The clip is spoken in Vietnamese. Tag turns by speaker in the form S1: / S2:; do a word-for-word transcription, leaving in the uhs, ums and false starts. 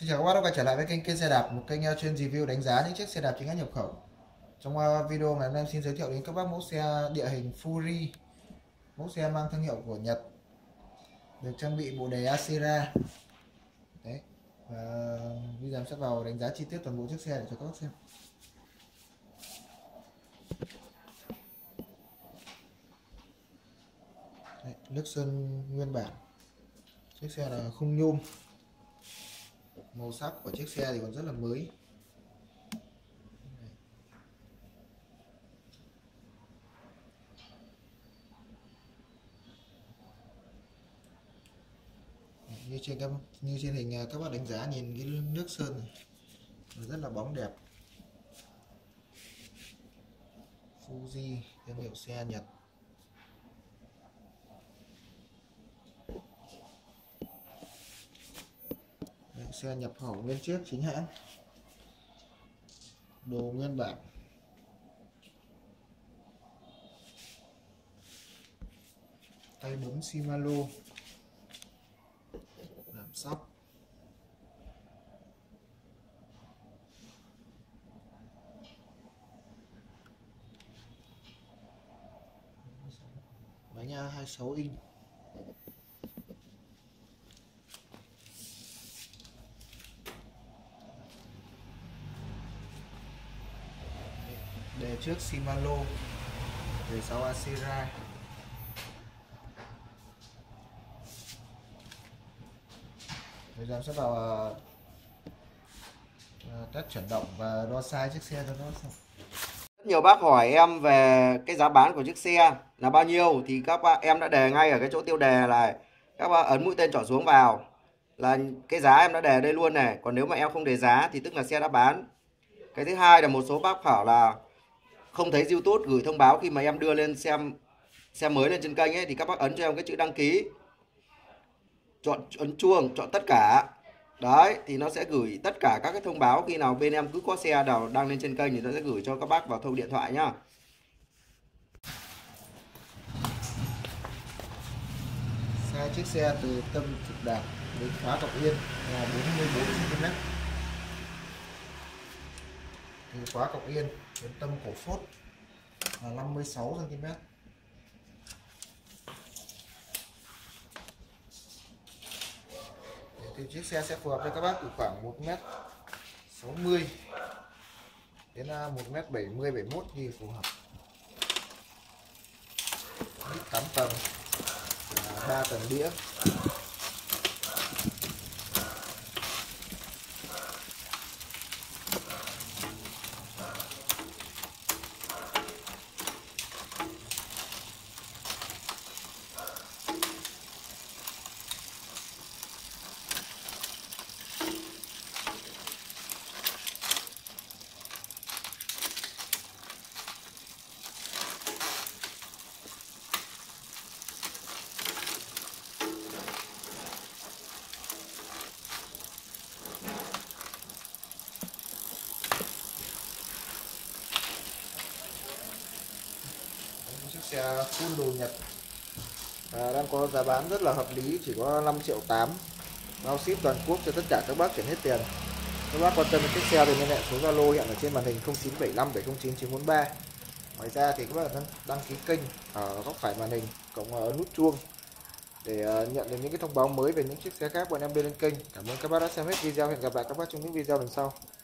S1: Xin chào các bác đã quay trở lại với kênh Kênh Xe Đạp, một kênh uh, chuyên review đánh giá những chiếc xe đạp chính hãng nhập khẩu. Trong uh, video ngày hôm nay em xin giới thiệu đến các bác mẫu xe địa hình Fury, mẫu xe mang thương hiệu của Nhật, được trang bị bộ đề Acera. Đấy. Và bây giờ em sẽ vào đánh giá chi tiết toàn bộ chiếc xe để cho các bác xem. Đấy, nước sơn nguyên bản. Chiếc xe là khung nhôm. Màu sắc của chiếc xe thì còn rất là mới. Như trên các như trên hình các bác đánh giá, nhìn cái nước sơn này rất là bóng đẹp. Fuji, thương hiệu xe Nhật. Đấy, xe nhập khẩu nguyên chiếc chính hãng, đồ nguyên bản. Tay bấm Shimano, làm sóc. Bánh hai mươi sáu inch. Đề trước Shimano, đề sau Acera. Bây giờ em sẽ vào uh, test chuyển động và đo size chiếc xe cho nó xem.
S2: Rất nhiều bác hỏi em về cái giá bán của chiếc xe là bao nhiêu, thì các bác em đã đề ngay ở cái chỗ tiêu đề này, các bác ấn mũi tên chọn xuống vào là cái giá em đã đề đây luôn này. Còn nếu mà em không đề giá thì tức là xe đã bán. Cái thứ hai là một số bác bảo là không thấy YouTube gửi thông báo khi mà em đưa lên xem xe mới lên trên kênh ấy, thì các bác ấn cho em cái chữ đăng ký, chọn ấn chuông, chọn tất cả. Đấy, thì nó sẽ gửi tất cả các cái thông báo khi nào bên em cứ có xe nào đăng lên trên kênh thì nó sẽ gửi cho các bác vào thông điện thoại nhá.
S1: Size chiếc xe từ tâm trục đạp đến khóa cọc yên là bốn mươi bốn xăng ti mét. Từ khóa cọc yên đến tâm cổ phốt là năm mươi sáu xăng ti mét. Thì chiếc xe sẽ phù hợp với các bác từ khoảng một mét sáu mươi đến một mét bảy mươi bảy mươi mốt thì phù hợp. tám tầng, ba tầng đĩa. Chiếc xe full đồ Nhật à, đang có giá bán rất là hợp lý, chỉ có năm triệu tám, bao ship toàn quốc cho tất cả các bác, chuyển hết tiền. Các bác quan tâm đến chiếc xe thì liên hệ số Zalo hiện ở trên màn hình không chín bảy năm bảy không chín chín bốn ba. Ngoài ra thì các bác đăng, đăng ký kênh ở góc phải màn hình, cộng ấn nút chuông để nhận được những cái thông báo mới về những chiếc xe khác bọn em đưa lên kênh. Cảm ơn các bác đã xem hết video, hẹn gặp lại các bác trong những video lần sau.